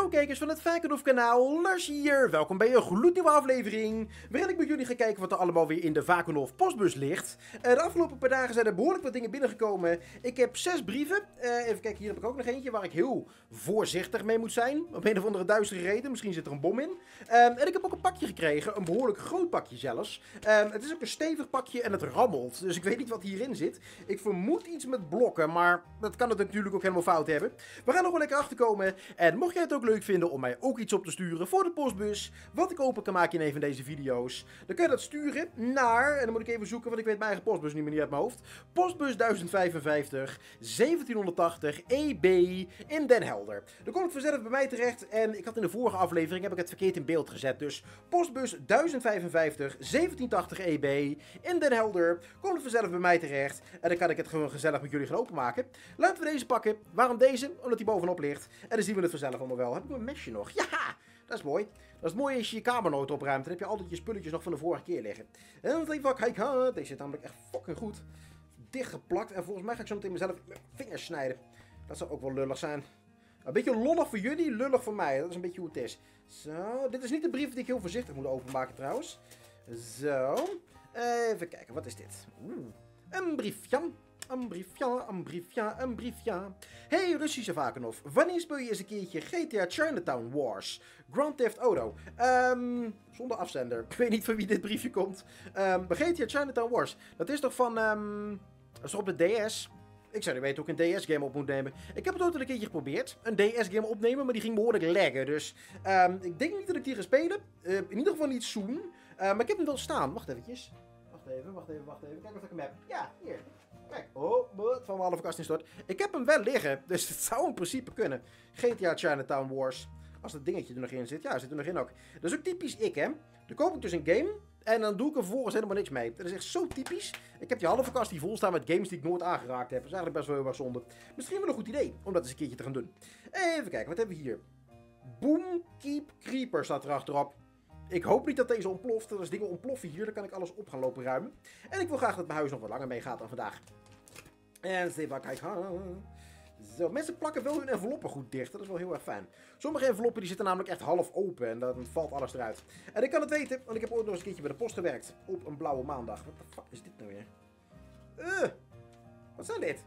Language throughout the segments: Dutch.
kijkers van het Vakenhof kanaal, Lars hier. Welkom bij een gloednieuwe aflevering, waarin ik met jullie ga kijken wat er allemaal weer in de Vakenhof postbus ligt. De afgelopen paar dagen zijn er behoorlijk wat dingen binnengekomen. Ik heb 6 brieven. Even kijken, hier heb ik ook nog eentje waar ik heel voorzichtig mee moet zijn. Op een of andere duistere reden, misschien zit er een bom in. En ik heb ook een pakje gekregen, een behoorlijk groot pakje zelfs. Het is ook een stevig pakje en het rammelt, dus ik weet niet wat hierin zit. Ik vermoed iets met blokken, maar dat kan het natuurlijk ook helemaal fout hebben. We gaan nog wel lekker achterkomen. En mocht jij het ook leuk vinden om mij ook iets op te sturen voor de postbus, wat ik open kan maken in een van deze video's, dan kun je dat sturen naar, en dan moet ik even zoeken, want ik weet mijn eigen postbus niet meer uit mijn hoofd. Postbus 1055 1780 EB in Den Helder. Dan komt het vanzelf bij mij terecht en ik had in de vorige aflevering heb ik het verkeerd in beeld gezet. Dus postbus 1055 1780 EB in Den Helder komt het vanzelf bij mij terecht en dan kan ik het gewoon gezellig met jullie gaan openmaken. Laten we deze pakken. Waarom deze? Omdat die bovenop ligt. En dan zien we het vanzelf allemaal wel. Heb ik mijn mesje nog? Ja! Dat is mooi. Dat is mooi als je je kamer nooit opruimt. Dan heb je altijd je spulletjes nog van de vorige keer liggen. En even kijken. Deze zit namelijk echt fucking goed dichtgeplakt. En volgens mij ga ik zo meteen mezelf met mijn vingers snijden. Dat zou ook wel lullig zijn. Een beetje lollig voor jullie, lullig voor mij. Dat is een beetje hoe het is. Zo. Dit is niet de brief die ik heel voorzichtig moet openmaken trouwens. Zo. Even kijken. Wat is dit? Een briefje. Een briefje, een briefje, een briefje. Hey Russische Vakenhof, wanneer speel je eens een keertje GTA Chinatown Wars? Grand Theft Auto. Zonder afzender. Ik weet niet van wie dit briefje komt. Maar GTA Chinatown Wars, dat is toch van, dat is toch op de DS? Ik zou niet weten hoe ik een DS-game op moet nemen. Ik heb het ooit een keertje geprobeerd, een DS-game opnemen, maar die ging behoorlijk laggen. Dus ik denk niet dat ik die ga spelen. In ieder geval niet soon. Maar ik heb hem wel staan. Wacht eventjes. Wacht even. Kijk of ik hem heb. Ja, hier. Kijk, het van mijn halve kast instort. Ik heb hem wel liggen, dus het zou in principe kunnen. GTA Chinatown Wars. Als dat dingetje er nog in zit. Ja, zit er nog in ook. Dat is ook typisch ik, hè. Dan koop ik dus een game en dan doe ik er vervolgens helemaal niks mee. Dat is echt zo typisch. Ik heb die halve kast hier vol staan met games die ik nooit aangeraakt heb. Dat is eigenlijk best wel heel erg zonde. Misschien wel een goed idee om dat eens een keertje te gaan doen. Even kijken, wat hebben we hier? Boom Keep Creeper staat er achterop. Ik hoop niet dat deze ontploft. Als dingen ontploffen hier, dan kan ik alles op gaan lopen ruimen. En ik wil graag dat mijn huis nog wat langer meegaat dan vandaag. En eens even kijken. Zo, mensen plakken wel hun enveloppen goed dicht. Dat is wel heel erg fijn. Sommige enveloppen die zitten namelijk echt half open. En dan valt alles eruit. En ik kan het weten, want ik heb ooit nog eens een keertje bij de post gewerkt. Op een blauwe maandag. Wat de fuck is dit nou weer? Wat zijn dit?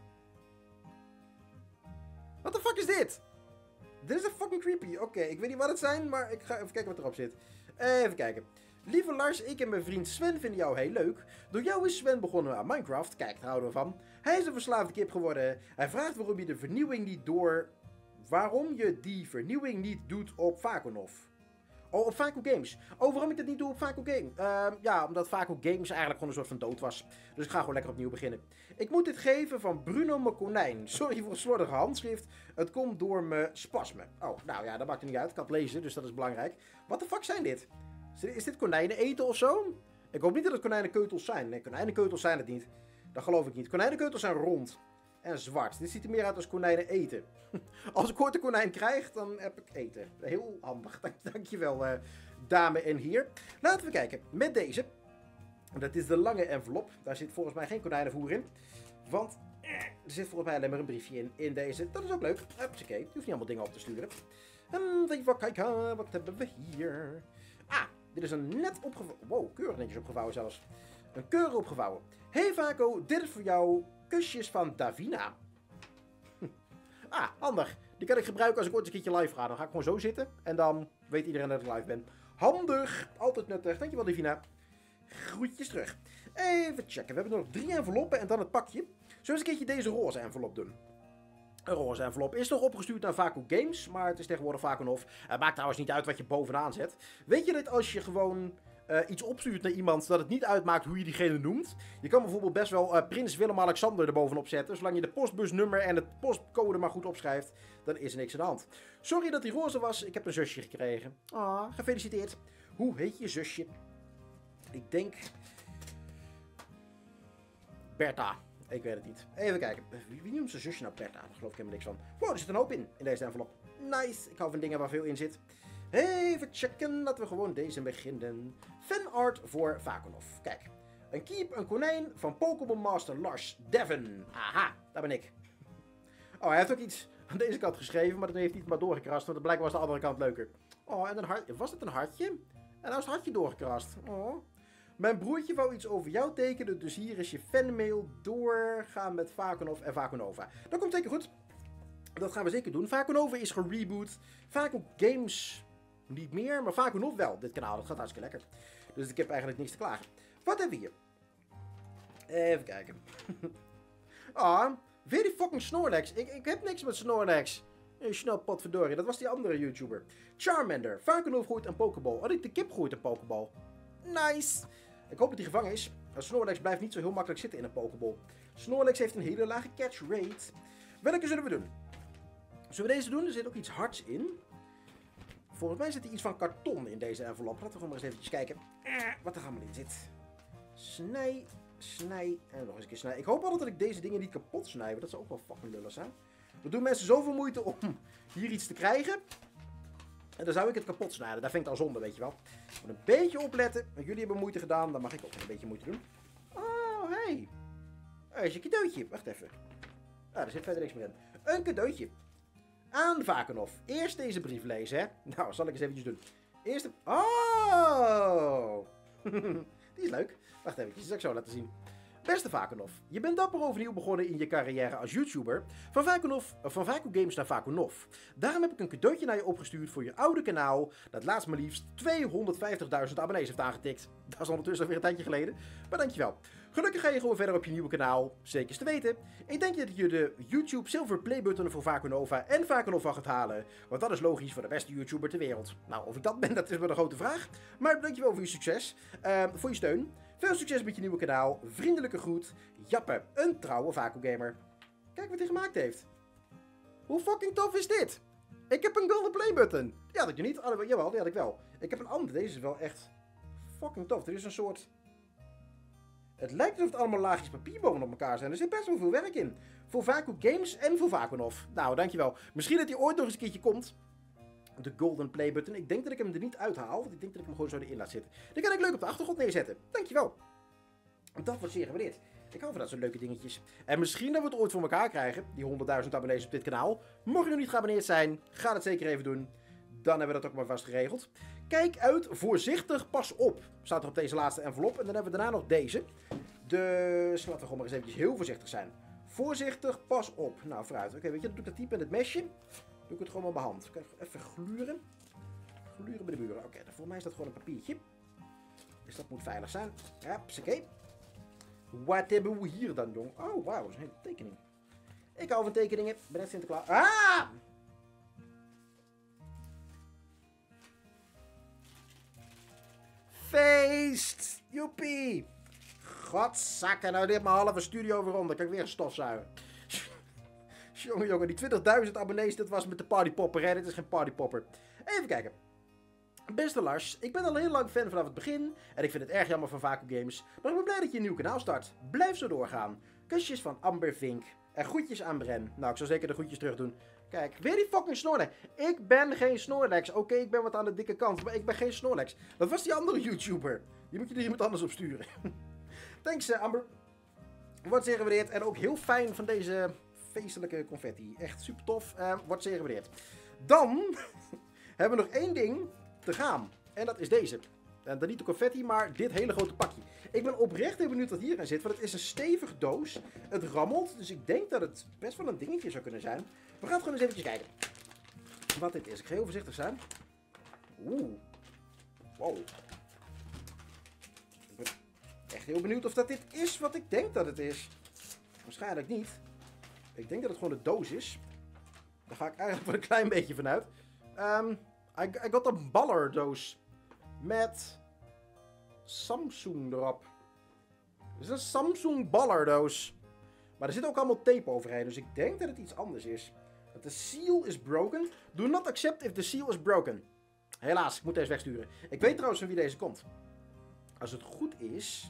Wat de fuck is dit? Dit is een fucking creepy. Oké, ik weet niet wat het zijn, maar ik ga even kijken wat erop zit. Even kijken. Lieve Lars, ik en mijn vriend Sven vinden jou heel leuk. Door jou is Sven begonnen aan Minecraft. Kijk, daar houden we van. Hij is een verslaafde kip geworden. Hij vraagt waarom je die vernieuwing niet doet op Vakenhof. Oh, op Vaco Games. Oh, waarom ik dat niet doe op Vaco Games? Ja, omdat Vaco Games eigenlijk gewoon een soort van dood was. Dus ik ga gewoon lekker opnieuw beginnen. Ik moet dit geven van Bruno mijn konijn. Sorry voor het slordige handschrift. Het komt door mijn spasme. Oh, nou ja, dat maakt er niet uit. Ik kan het lezen, dus dat is belangrijk. Wat de fuck zijn dit? Is dit konijnen eten of zo? Ik hoop niet dat het konijnenkeutels zijn. Nee, konijnenkeutels zijn het niet. Dat geloof ik niet. Konijnenkeutels zijn rond. En zwart. Dit ziet er meer uit als konijnen eten. Als ik ooit een konijn krijg, dan heb ik eten. Heel handig. Dankjewel, dame en heer. Laten we kijken. Met deze. Dat is de lange envelop. Daar zit volgens mij geen konijnenvoer in. Want er zit volgens mij alleen maar een briefje in deze. Dat is ook leuk. Oké, je hoeft niet allemaal dingen op te sturen. Even kijken. Wat hebben we hier? Dit is een net opgevouwen. Wow, keurig netjes opgevouwen zelfs. Een keurig opgevouwen. Hey Vaco, dit is voor jou. Kusjes van Davina. Handig. Die kan ik gebruiken als ik ooit een keertje live ga. Dan ga ik gewoon zo zitten. En dan weet iedereen dat ik live ben. Handig. Altijd nuttig. Dankjewel Davina. Groetjes terug. Even checken. We hebben nog 3 enveloppen en dan het pakje. Zullen we eens een keertje deze roze envelop doen? Een roze envelop is toch opgestuurd naar Vaco Games. Maar het is tegenwoordig Vakenhof. Het maakt trouwens niet uit wat je bovenaan zet. Weet je dat als je gewoon iets opstuurt naar iemand, dat het niet uitmaakt hoe je diegene noemt? Je kan bijvoorbeeld best wel Prins Willem-Alexander erbovenop zetten. Zolang je de postbusnummer en het postcode maar goed opschrijft, dan is er niks aan de hand. Sorry dat die roze was. Ik heb een zusje gekregen. Gefeliciteerd. Hoe heet je zusje? Ik denk Bertha. Ik weet het niet. Even kijken. Wie noemt zijn zusje nou Bertha? Daar geloof ik helemaal niks van. Wow, er zit een hoop in deze envelop. Nice. Ik hou van dingen waar veel in zit. Even checken. Laten we gewoon deze beginnen. Fanart voor Vakenhof. Kijk. Een keep, een konijn van Pokémon Master Lars Devon. Aha, daar ben ik. Oh, hij heeft ook iets aan deze kant geschreven, maar dan heeft hij het maar doorgekrast, want blijkbaar was de andere kant leuker. Oh, en een hart. Was het een hartje? En nou is het hartje doorgekrast. Oh. Mijn broertje wou iets over jou tekenen, dus hier is je fanmail. Doorgaan met Vakunov en Vakunova. Dat komt zeker goed. Dat gaan we zeker doen. Vakunova is gereboot. Vaku Games niet meer, maar Vakunov wel. Dit kanaal, dat gaat hartstikke lekker. Dus ik heb eigenlijk niks te klagen. Wat hebben we hier? Even kijken. Ah, weer die fucking Snorlax. Ik heb niks met Snorlax. Snel potverdorie, dat was die andere YouTuber. Charmander, Vakunov gooit een Pokéball. Oh, de kip gooit een Pokéball. Nice. Ik hoop dat hij gevangen is. Snorlax blijft niet zo heel makkelijk zitten in een Pokéball. Snorlax heeft een hele lage catch rate. Welke zullen we doen? Zullen we deze doen? Er zit ook iets hards in. Volgens mij zit er iets van karton in deze envelop. Laten we gewoon maar eens eventjes kijken wat er allemaal in zit. Snij, snij en nog eens een keer snij. Ik hoop altijd dat ik deze dingen niet kapot snij, want dat zou ook wel fucking lullig zijn. We doen mensen zoveel moeite om hier iets te krijgen. En dan zou ik het kapot snijden. Daar vind ik al zonde, weet je wel. Ik moet een beetje opletten. Want jullie hebben moeite gedaan, dan mag ik ook een beetje moeite doen. Oh, hey. Er is een cadeautje. Wacht even. Ah, er zit verder niks meer in. Een cadeautje. Aan Vakunov. Eerst deze brief lezen, hè. Nou, zal ik eens eventjes doen. Eerst de... Oh! Die is leuk. Wacht even, dat zal ik zo laten zien. Beste Vakunov, je bent dapper overnieuw begonnen in je carrière als YouTuber. Van Vaku Games naar Vakunov. Daarom heb ik een cadeautje naar je opgestuurd voor je oude kanaal. Dat laatst maar liefst 250.000 abonnees heeft aangetikt. Dat is ondertussen alweer een tijdje geleden. Maar dankjewel. Gelukkig ga je gewoon verder op je nieuwe kanaal. Zeker te weten. Ik denk dat je de YouTube Silver Playbutton voor Vakunova en Vakunova gaat halen. Want dat is logisch voor de beste YouTuber ter wereld. Nou, of ik dat ben, dat is wel een grote vraag. Maar dankjewel voor je succes. Voor je steun. Veel succes met je nieuwe kanaal. Vriendelijke groet. Jappe, een trouwe Vaku-gamer. Kijk wat hij gemaakt heeft. Hoe fucking tof is dit? Ik heb een golden playbutton. Die had ik niet. Jawel, die had ik wel. Ik heb een andere. Deze is wel echt fucking tof. Er is een soort... Het lijkt alsof het allemaal laagjes papier bovenop elkaar zijn. Er zit best wel veel werk in. Voor Vaku Games en voor Vakunov. Nou, dankjewel. Misschien dat hij ooit nog eens een keertje komt. De golden playbutton. Ik denk dat ik hem er niet uithaal. Want ik denk dat ik hem gewoon zo erin laat zitten. Die kan ik leuk op de achtergrond neerzetten. Dankjewel. Dat wordt zeer gewaardeerd. Ik hou van dat soort leuke dingetjes. En misschien dat we het ooit voor elkaar krijgen. Die 100.000 abonnees op dit kanaal. Mocht je nog niet geabonneerd zijn, ga dat zeker even doen. Dan hebben we dat ook maar vast geregeld. Kijk uit, voorzichtig, pas op. Staat er op deze laatste envelop. En dan hebben we daarna nog deze. Dus laten we gewoon maar eens eventjes heel voorzichtig zijn. Voorzichtig, pas op. Nou, vooruit. Oké, weet je, dan doe ik dat type met het mesje. Doe ik het gewoon met mijn hand. Kan ik even gluren. Gluren bij de buren. Oké, voor mij is dat gewoon een papiertje. Dus dat moet veilig zijn. Oké. Wat hebben we hier dan, jong? Oh, wauw, dat is een hele tekening. Ik hou van tekeningen. Ben net Sinterklaas. Ah! Feest! Joepie! Godzakken, nou dit mijn halve studio weer onder. Kan ik weer stofzuigen. Jongen, die 20.000 abonnees, dat was met de partypopper, hè? Dit is geen partypopper. Even kijken. Beste Lars, ik ben al heel lang fan vanaf het begin. En ik vind het erg jammer van Vaku Games. Maar ik ben blij dat je een nieuw kanaal start. Blijf zo doorgaan. Kusjes van Amber Vink. En groetjes aan Bren. Nou, ik zal zeker de groetjes terug doen. Kijk, weer die fucking Snorlax. Ik ben geen Snorlax. Oké, ik ben wat aan de dikke kant. Maar ik ben geen Snorlax. Dat was die andere YouTuber. Die moet je er iemand anders op sturen. Thanks, Amber. Wordt zeer gewaardeerd. En ook heel fijn van deze feestelijke confetti. Echt super tof. Wordt zeer gewaardeerd. Dan hebben we nog één ding te gaan. En dat is deze. En dan niet de confetti, maar dit hele grote pakje. Ik ben oprecht heel benieuwd wat hierin zit. Want het is een stevige doos. Het rammelt. Dus ik denk dat het best wel een dingetje zou kunnen zijn. We gaan het gewoon eens eventjes kijken. Wat dit is. Ik ga heel voorzichtig zijn. Oeh. Wow. Ik ben echt heel benieuwd of dat dit is wat ik denk dat het is. Waarschijnlijk niet. Ik denk dat het gewoon de doos is. Daar ga ik eigenlijk wel een klein beetje vanuit. I got een ballerdoos. Met Samsung erop. Het is een Samsung ballerdoos. Maar er zit ook allemaal tape overheen. Dus ik denk dat het iets anders is. Dat de seal is broken. Do not accept if the seal is broken. Helaas, ik moet deze wegsturen. Ik weet trouwens van wie deze komt. Als het goed is.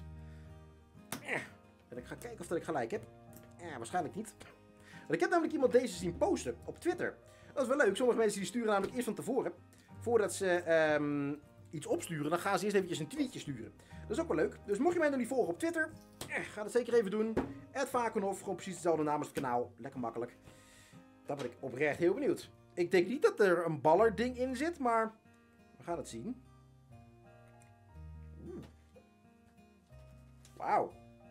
En ik ga kijken of dat ik gelijk heb. Waarschijnlijk niet. Want ik heb namelijk iemand deze zien posten op Twitter. Dat is wel leuk. Sommige mensen die sturen namelijk eerst van tevoren. Voordat ze iets opsturen, dan gaan ze eerst eventjes een tweetje sturen. Dat is ook wel leuk. Dus mocht je mij nog niet volgen op Twitter, ga dat zeker even doen. @Vakunov, gewoon precies dezelfde naam als het kanaal. Lekker makkelijk. Dan ben ik oprecht heel benieuwd. Ik denk niet dat er een baller ding in zit, maar we gaan het zien. Wauw.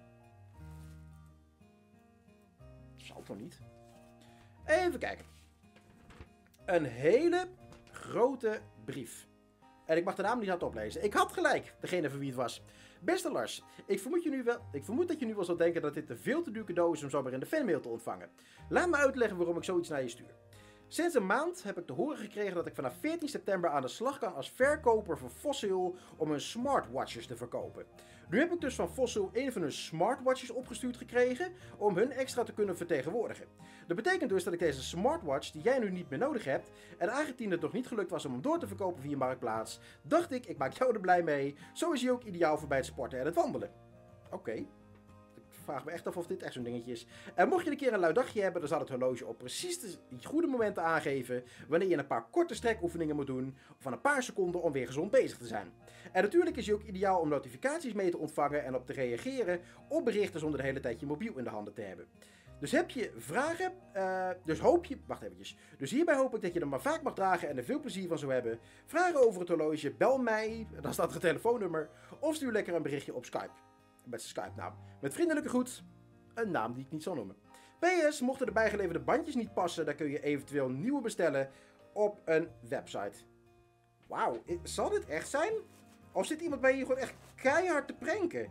Zal toch niet? Even kijken. Een hele grote brief. En ik mag de naam niet hard oplezen. Ik had gelijk, degene van wie het was. Beste Lars, ik vermoed dat je nu wel zal denken dat dit een veel te duur cadeau is om zomaar in de fanmail te ontvangen. Laat me uitleggen waarom ik zoiets naar je stuur. Sinds een maand heb ik te horen gekregen dat ik vanaf 14 september aan de slag kan als verkoper van Fossil om hun smartwatches te verkopen. Nu heb ik dus van Fossil een van hun smartwatches opgestuurd gekregen om hun extra te kunnen vertegenwoordigen. Dat betekent dus dat ik deze smartwatch die jij nu niet meer nodig hebt, en aangezien het nog niet gelukt was om hem door te verkopen via Marktplaats, dacht ik maak jou er blij mee, zo is hij ook ideaal voor bij het sporten en het wandelen. Oké. Ik vraag me echt af of dit echt zo'n dingetje is. En mocht je een keer een lui dagje hebben, dan zal het horloge op precies de goede momenten aangeven wanneer je een paar korte strekoefeningen moet doen, of van een paar seconden om weer gezond bezig te zijn. En natuurlijk is hij ook ideaal om notificaties mee te ontvangen en op te reageren op berichten zonder de hele tijd je mobiel in de handen te hebben. Dus heb je vragen, wacht eventjes. Dus hierbij hoop ik dat je hem maar vaak mag dragen en er veel plezier van zou hebben. Vragen over het horloge, bel mij, dan staat er een telefoonnummer, of stuur lekker een berichtje op Skype. Met zijn Skype-naam. Met vriendelijke groet. Een naam die ik niet zal noemen. PS, mochten de bijgeleverde bandjes niet passen, dan kun je eventueel nieuwe bestellen op een website. Wauw, zal dit echt zijn? Of zit iemand bij hier gewoon echt keihard te pranken?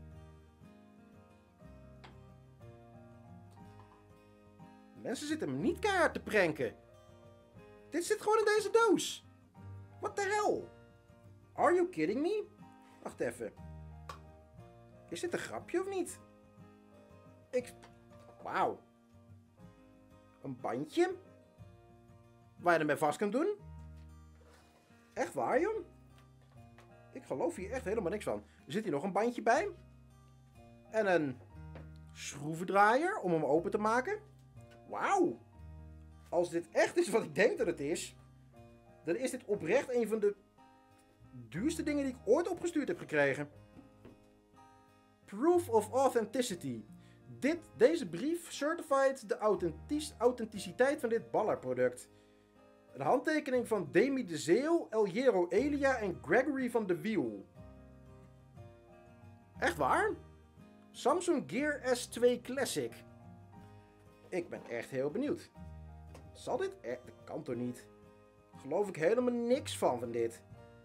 Mensen zitten me niet keihard te pranken. Dit zit gewoon in deze doos. What the hell? Are you kidding me? Wacht even. Is dit een grapje of niet? Wauw. Een bandje? Waar je ermee vast kan doen? Echt waar, joh? Ik geloof hier echt helemaal niks van. Er zit hier nog een bandje bij. En een schroevendraaier om hem open te maken. Wauw. Als dit echt is wat ik denk dat het is, dan is dit oprecht een van de duurste dingen die ik ooit opgestuurd heb gekregen. Proof of Authenticity. Deze brief certified de authenticiteit van dit ballerproduct. Een handtekening van Demi de Zeeuw, Eljero Elia en Gregory van de Wiel. Echt waar? Samsung Gear S2 Classic. Ik ben echt heel benieuwd. Zal dit echt? Dat kan toch niet? Geloof ik helemaal niks van dit.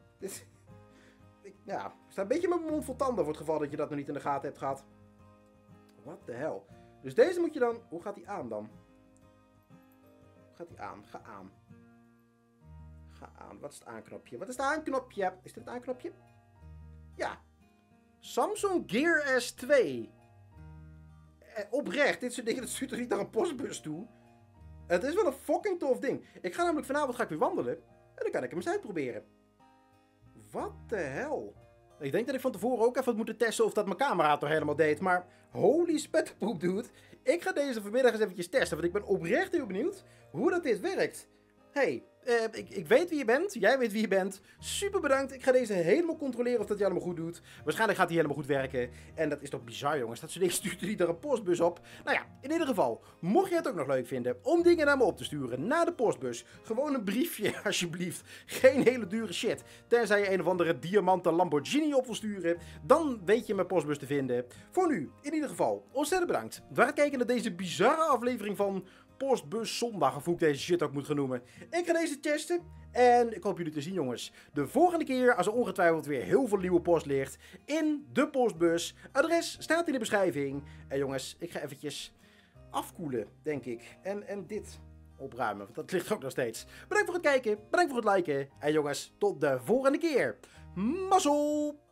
Ja, ik sta een beetje met mijn mond vol tanden voor het geval dat je dat nog niet in de gaten hebt gehad. What the hell? Dus deze moet je dan... Hoe gaat die aan dan? Hoe gaat die aan? Ga aan. Ga aan. Wat is het aanknopje? Wat is het aanknopje? Is dit het aanknopje? Ja. Samsung Gear S2. Oprecht, dit soort dingen, dat stuurt toch niet naar een postbus toe? Het is wel een fucking tof ding. Ik ga namelijk vanavond weer wandelen. En dan kan ik hem eens uitproberen. Wat de hel? Ik denk dat ik van tevoren ook even had moeten testen of dat mijn camera toch helemaal deed. Maar holy spetterpoep, dude. Ik ga deze vanmiddag eens eventjes testen. Want ik ben oprecht heel benieuwd hoe dat dit werkt. Hey, ik weet wie je bent. Jij weet wie je bent. Super bedankt. Ik ga deze helemaal controleren of dat hij helemaal goed doet. Waarschijnlijk gaat hij helemaal goed werken. En dat is toch bizar, jongens. Dat soort dingen stuurt niet naar een postbus op. Nou ja, in ieder geval. Mocht je het ook nog leuk vinden om dingen naar me op te sturen naar de postbus. Gewoon een briefje, alsjeblieft. Geen hele dure shit. Tenzij je een of andere diamanten Lamborghini op wil sturen. Dan weet je mijn postbus te vinden. Voor nu, in ieder geval, ontzettend bedankt. Voor het kijken naar deze bizarre aflevering van Postbus Zondag, of hoe ik deze shit ook moet gaan noemen. Ik ga deze testen en ik hoop jullie te zien, jongens. De volgende keer als er ongetwijfeld weer heel veel nieuwe post ligt in de postbus. Adres staat in de beschrijving. En jongens, ik ga eventjes afkoelen, denk ik. En dit opruimen, want dat ligt ook nog steeds. Bedankt voor het kijken, bedankt voor het liken. En jongens, tot de volgende keer. Mazzel!